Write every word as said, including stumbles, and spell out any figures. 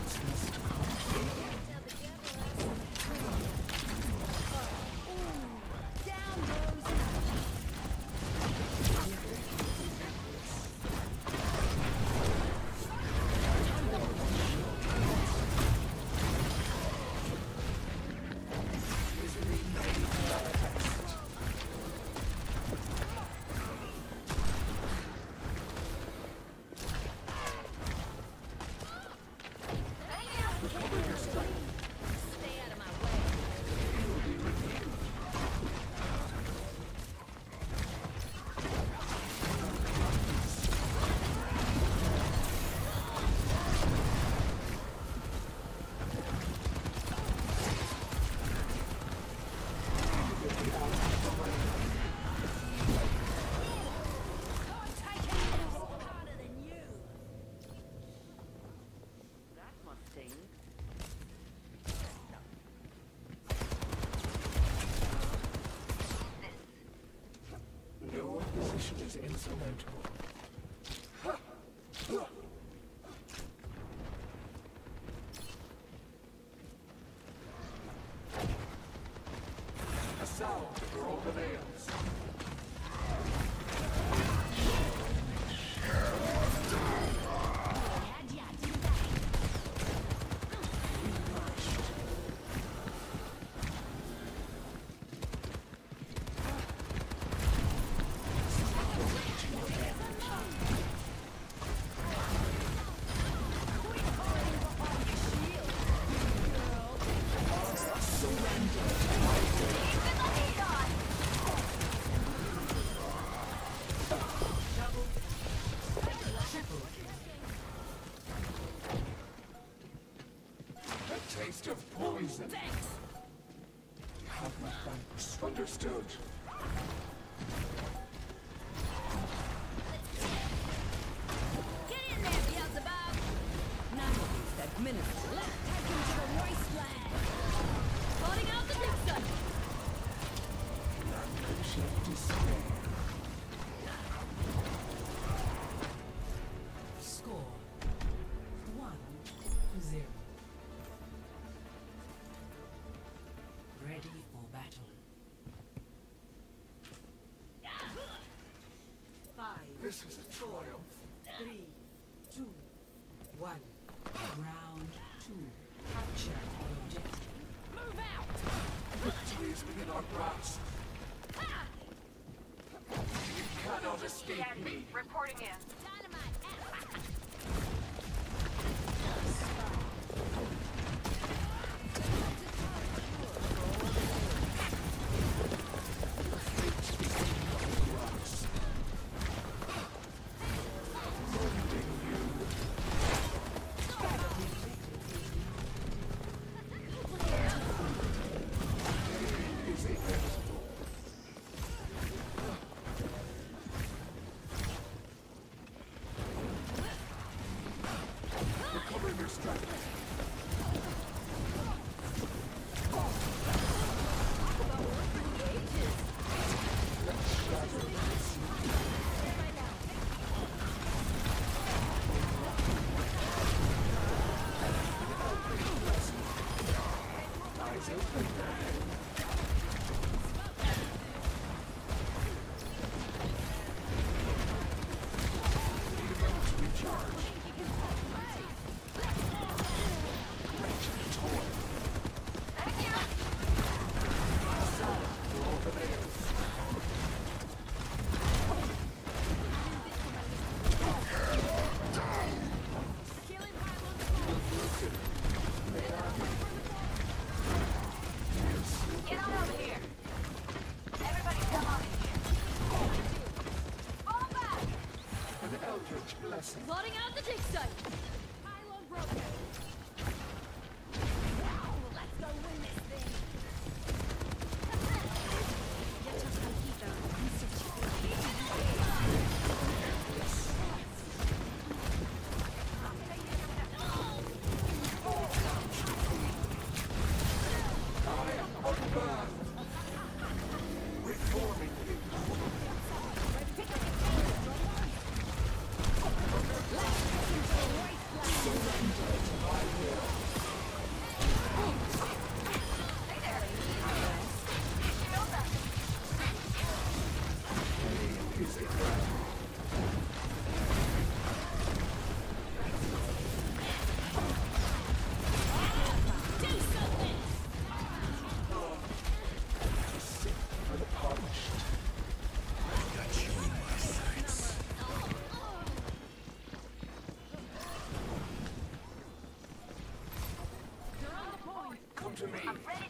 is insurmountable. A sound for all the nails. Taste of poison. Thanks. You have my thanks. Understood. Get in there, Beelzebub! None of these administer. Let's take him to the wasteland. Calling out the Nixon. Language of despair. Score one to zero. Ready for battle. Five. This is a triumph. Three, two, one. Round two. Capture the objective. Move out! Victory is within our grasp. You cannot escape me. Reporting in. Dynamite out! Recover your strength. Eyes open. Need a moment to recharge. Wretched toy. Thank you. Salad for all the nails. Killing Pablo. Broken. May I be. to me. I'm ready